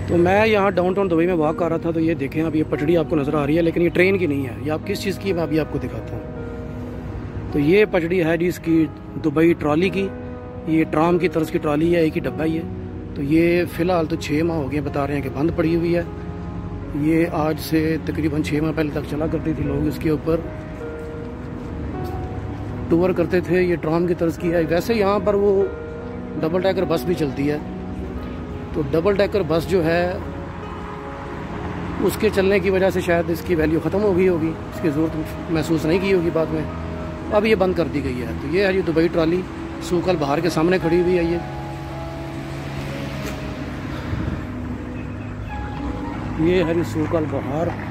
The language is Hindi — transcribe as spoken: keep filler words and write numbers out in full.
तो मैं यहाँ डाउनटाउन दुबई में वॉक कर रहा था, तो ये देखें अब ये पटड़ी आपको नज़र आ रही है, लेकिन ये ट्रेन की नहीं है। ये आप किस चीज़ की मैं अभी आपको दिखाता हूँ। तो ये पटड़ी है जी इसकी दुबई ट्रॉली की, ये ट्राम की तरह की ट्रॉली है, एक ही डब्बा ही है। तो ये फ़िलहाल तो छः माह हो गए बता रहे हैं कि बंद पड़ी हुई है। ये आज से तकरीबन छः माह पहले तक चला करती थी, लोग इसके ऊपर टूर करते थे। ये ट्राम की तरह की है। वैसे यहाँ पर वो डबल डेकर बस भी चलती है। तो डबल डेकर बस जो है उसके चलने की वजह से शायद इसकी वैल्यू ख़त्म हो गई होगी, इसकी ज़रूरत महसूस नहीं की होगी बाद में, अब ये बंद कर दी गई है। तो ये है जी दुबई ट्रॉली, सूकल बहार के सामने खड़ी हुई है। ये ये है जी सूकल बहार।